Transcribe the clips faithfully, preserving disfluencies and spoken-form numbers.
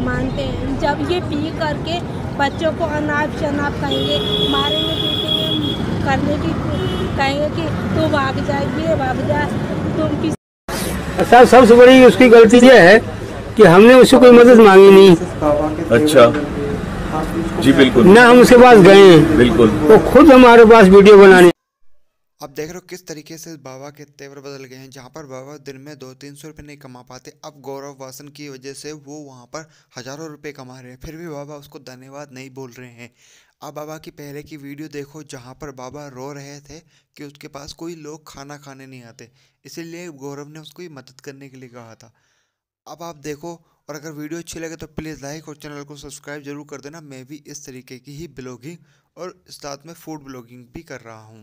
मानते हैं। जब ये पी करके बच्चों को अनाप शनाप कहेंगे, मारेंगे पीटेंगे, करने की कहेंगे कि तू भाग जा, ये भाग जा, तुम किस। सर सबसे बड़ी उसकी गलती ये है कि हमने उससे कोई मदद मांगी नहीं। अच्छा जी, बिल्कुल ना हम उसके पास गए, बिल्कुल वो खुद हमारे पास वीडियो बनाने। अब देख रहे हो किस तरीके से बाबा के तेवर बदल गए हैं। जहाँ पर बाबा दिन में दो तीन सौ रुपये नहीं कमा पाते, अब गौरव वासन की वजह से वो वहाँ पर हज़ारों रुपए कमा रहे हैं, फिर भी बाबा उसको धन्यवाद नहीं बोल रहे हैं। अब बाबा की पहले की वीडियो देखो जहाँ पर बाबा रो रहे थे कि उसके पास कोई लोग खाना खाने नहीं आते, इसीलिए गौरव ने उसको मदद करने के लिए कहा था। अब आप देखो, और अगर वीडियो अच्छी लगे तो प्लीज़ लाइक और चैनल को सब्सक्राइब जरूर कर देना। मैं भी इस तरीके की ही ब्लॉगिंग और साथ में फूड ब्लॉगिंग भी कर रहा हूँ।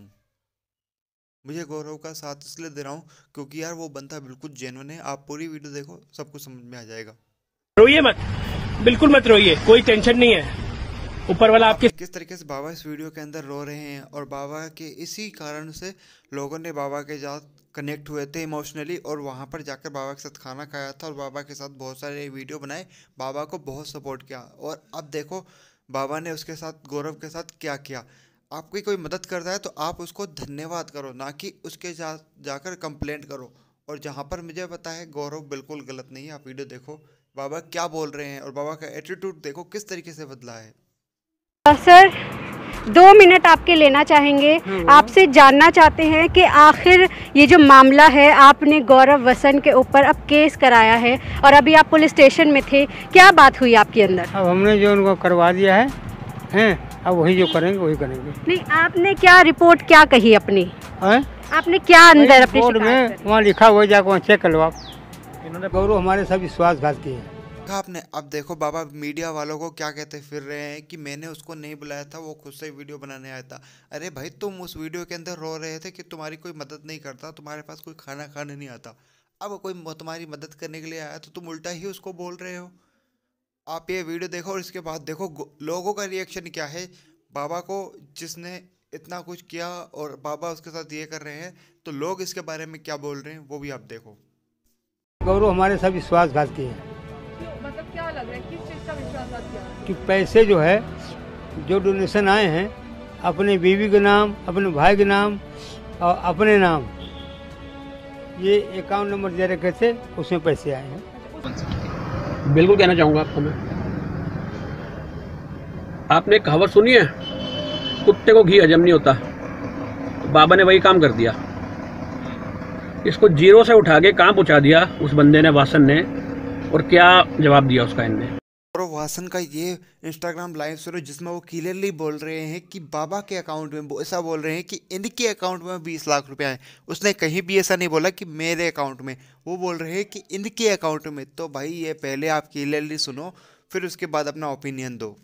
मुझे गौरव का साथ इसलिए दे रहा हूँ क्योंकि यार वो बंदा बिल्कुल जेन्युइन है। आप पूरी वीडियो देखो, सब कुछ समझ में आ जाएगा। रोइए मत, बिल्कुल मत रोइए, कोई टेंशन नहीं है, ऊपर वाला आपके। किस तरीके से बाबा इस वीडियो के अंदर रो रहे हैं, और बाबा के इसी कारण से लोगों ने बाबा के साथ कनेक्ट हुए थे इमोशनली, और वहाँ पर जाकर बाबा के साथ खाना खाया था और बाबा के साथ बहुत सारे वीडियो बनाए, बाबा को बहुत सपोर्ट किया। और अब देखो बाबा ने उसके साथ, गौरव के साथ क्या किया। आपकी कोई मदद करता है तो आप उसको धन्यवाद करो, ना कि उसके जा जाकर कंप्लेंट करो। और जहाँ पर मुझे पता है गौरव बिल्कुल गलत नहीं है। आप वीडियो देखो बाबा क्या बोल रहे हैं, और बाबा का एटीट्यूड देखो किस तरीके से बदला है। सर दो मिनट आपके लेना चाहेंगे, आपसे जानना चाहते हैं कि आखिर ये जो मामला है, आपने गौरव वसन के ऊपर अब केस कराया है और अभी आप पुलिस स्टेशन में थे, क्या बात हुई आपके अंदर? अब हमने जो उनको करवा दिया है, हैं अब वही जो करेंगे वही करेंगे। नहीं, आपने क्या रिपोर्ट क्या कही अपनी? है? आपने क्या अंदर अपनी रिपोर्ट में वहाँ लिखा हुआ, जाकर वहाँ चेक कर लो आप। इन्होंने गौरव हमारे सब विश्वासघात किए हैं आपने। अब देखो बाबा मीडिया वालों को क्या कहते फिर रहे हैं कि मैंने उसको नहीं बुलाया था, वो खुद से वीडियो बनाने आया था। अरे भाई, तुम उस वीडियो के अंदर रो रहे थे कि तुम्हारी कोई मदद नहीं करता, तुम्हारे पास कोई खाना खाने नहीं आता। अब कोई तुम्हारी मदद करने के लिए आया तो तुम उल्टा ही उसको बोल रहे हो। आप ये वीडियो देखो और इसके बाद देखो लोगों का रिएक्शन क्या है। बाबा को जिसने इतना कुछ किया और बाबा उसके साथ ये कर रहे हैं, तो लोग इसके बारे में क्या बोल रहे हैं वो भी आप देखो। गौरव हमारे सब विश्वासघात किए हैं। मतलब क्या लग रहा है, किस चीज़ का विश्वासघात किया? कि पैसे जो है, जो डोनेशन आए हैं अपने बीवी के नाम, अपने भाई के नाम और अपने नाम, ये अकाउंट नंबर दे रखे थे, उसमें पैसे आए हैं। बिल्कुल कहना चाहूँगा आपको मैं, आपने कहावत सुनी है, कुत्ते को घी हजम नहीं होता, तो बाबा ने वही काम कर दिया। इसको जीरो से उठा के कहाँ पहुँचा दिया उस बंदे ने, वासन ने, और क्या जवाब दिया उसका इनने। और वासन का ये इंस्टाग्राम लाइव सुनो जिसमें वो क्लियरली बोल रहे हैं कि बाबा के अकाउंट में, ऐसा बोल रहे हैं कि इनके अकाउंट में बीस लाख रुपए आए। उसने कहीं भी ऐसा नहीं बोला कि मेरे अकाउंट में, वो बोल रहे हैं कि इनके अकाउंट में। तो भाई ये पहले आप क्लियरली सुनो, फिर उसके बाद अपना ओपिनियन दो।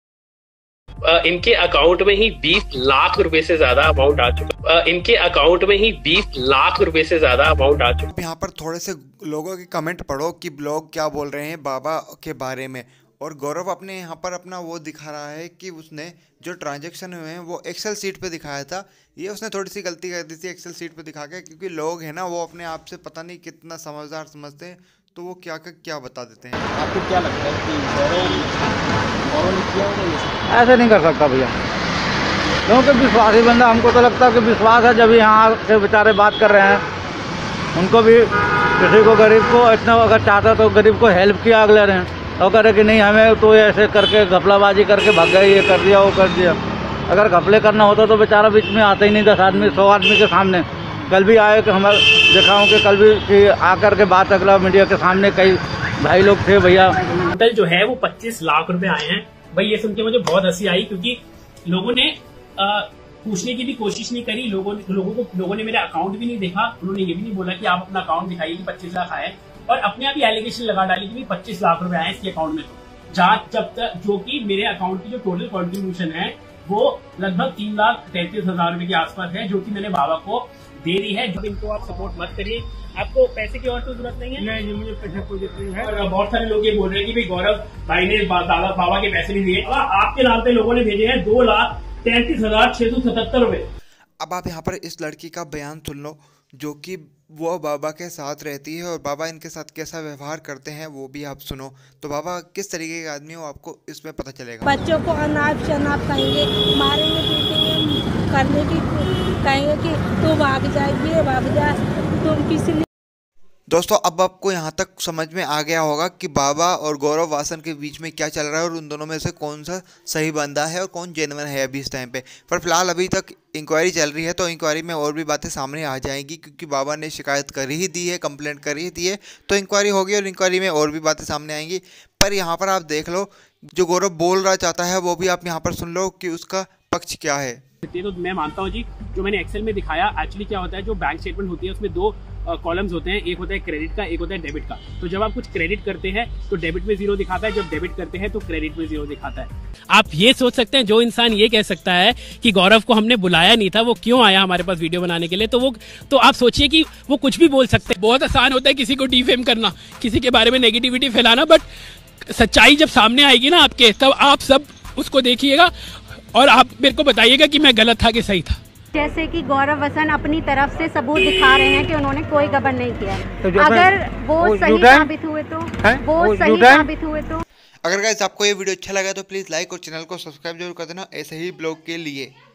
इनके अकाउंट में ही बीस लाख रुपए से ज्यादा अमाउंट आ चुका इनके अकाउंट में ही बीस लाख रुपए से ज्यादा अमाउंट आ चुका। यहाँ पर थोड़े से लोगों के कमेंट पढ़ो कि ब्लॉग क्या बोल रहे हैं बाबा के बारे में। और गौरव अपने यहाँ पर अपना वो दिखा रहा है कि उसने जो ट्रांजैक्शन हुए हैं वो एक्सेल सीट पे दिखाया था। ये उसने थोड़ी सी गलती कर दी थी एक्सेल सीट पे दिखा के, क्योंकि लोग हैं ना वो अपने आप से पता नहीं कितना समझदार समझते हैं, तो वो क्या क्या क्या बता देते हैं। आपको क्या लगता है कि गौरव गौरव ने किया होगा ये सब? ऐसे नहीं कर सकता भैया, क्योंकि विश्वासी बंदा, हमको तो लगता है कि विश्वास है। जब यहाँ के बेचारे बात कर रहे हैं, उनको भी किसी को गरीब को इतना अगर चाहता तो गरीब को हेल्प किया अगले ने, और करे कि नहीं हमें तो ऐसे करके घपलाबाजी करके भाग गए, ये कर दिया वो कर दिया। अगर घपले करना होता तो बेचारा बीच में आता ही नहीं, दस आदमी सौ आदमी के सामने। कल भी आए कि हमारे देखा हूँ कि कल भी कि आकर के बात अगला मीडिया के सामने कई भाई लोग थे। भैया टोटल जो है वो पच्चीस लाख रुपए आए हैं। भाई ये सुन के मुझे बहुत हंसी आई, क्योंकि लोगों ने आ, पूछने की भी कोशिश नहीं करी। लोगों ने लोगों को लोगों ने मेरा अकाउंट भी नहीं देखा। उन्होंने ये भी नहीं बोला कि आप अपना अकाउंट दिखाइए कि पच्चीस लाख आए, और अपने आप ही एलिगेशन लगा डाली कि पच्चीस लाख रुपए आए इसके अकाउंट में। जांच जब तक, जो कि मेरे अकाउंट की जो टोटल कॉन्ट्रीब्यूशन है वो लगभग तीन लाख तैंतीस हजार रुपए के आसपास है, जो कि मैंने बाबा को दे रही है। जो इनको आप सपोर्ट मत करिए, आपको पैसे की और तो जरूरत नहीं है। नहीं, मुझे पैसे कोई जरूरत नहीं है। और बहुत सारे लोग ये बोल रहे हैं कि भाई गौरव भाई ने दादा बाबा के पैसे नहीं दिए। आपके नाम पे लोगों ने भेजे हैं दो लाख तैंतीस हजार छह सौ सतहत्तर रुपए। अब आप यहाँ पर इस लड़की का बयान सुन लो, जो कि वो बाबा के साथ रहती है और बाबा इनके साथ कैसा व्यवहार करते हैं वो भी आप सुनो। तो बाबा किस तरीके के आदमी हो आपको इसमें पता चलेगा। बच्चों को अनाप शनाप कहेंगे, मारेंगे पीटेंगे, करने की कहेंगे कि तू भाग जा, ये भाग जा, तुम किसी। दोस्तों अब आपको यहाँ तक समझ में आ गया होगा कि बाबा और गौरव वासन के बीच में क्या चल रहा है और उन दोनों में से कौन सा सही बंदा है और कौन जेन्युइन है अभी इस टाइम पे। पर फिलहाल अभी तक इंक्वायरी चल रही है, तो इंक्वायरी में और भी बातें सामने आ जाएंगी, क्योंकि बाबा ने शिकायत कर ही दी है, कंप्लेंट कर ही दी है, तो इंक्वायरी होगी और इंक्वायरी में और भी बातें सामने आएंगी। पर यहाँ पर आप देख लो, जो गौरव बोल रहा चाहता है वो भी आप यहाँ पर सुन लो कि उसका पक्ष क्या है। तो मैं मानता हूँ जी, जो मैंने एक्सेल में दिखाया, एक्चुअली क्या होता है, जो बैंक स्टेटमेंट होती है उसमें दो कॉलम्स होते हैं, एक होता है क्रेडिट का, एक होता है डेबिट का। तो जब आप कुछ क्रेडिट करते हैं तो डेबिट में जीरो दिखाता है, जब डेबिट करते हैं तो क्रेडिट में जीरो दिखाता है। आप ये सोच सकते हैं, जो इंसान ये कह सकता है कि गौरव को हमने बुलाया नहीं था, वो क्यों आया हमारे पास वीडियो बनाने के लिए, तो वो तो आप सोचिए कि वो कुछ भी बोल सकते हैं। बहुत आसान होता है किसी को डिफेम करना, किसी के बारे में नेगेटिविटी फैलाना, बट सच्चाई जब सामने आएगी ना आपके, तब आप सब उसको देखिएगा और आप मेरे को बताइएगा कि मैं गलत था कि सही था। जैसे कि गौरव वसन अपनी तरफ से सबूत दिखा रहे हैं कि उन्होंने कोई गबन नहीं किया। तो अगर वो सही साबित हुए तो वो सही साबित हुए तो अगर गाइस आपको ये वीडियो अच्छा लगा तो प्लीज़ लाइक और चैनल को सब्सक्राइब जरूर कर देना ऐसे ही ब्लॉग के लिए।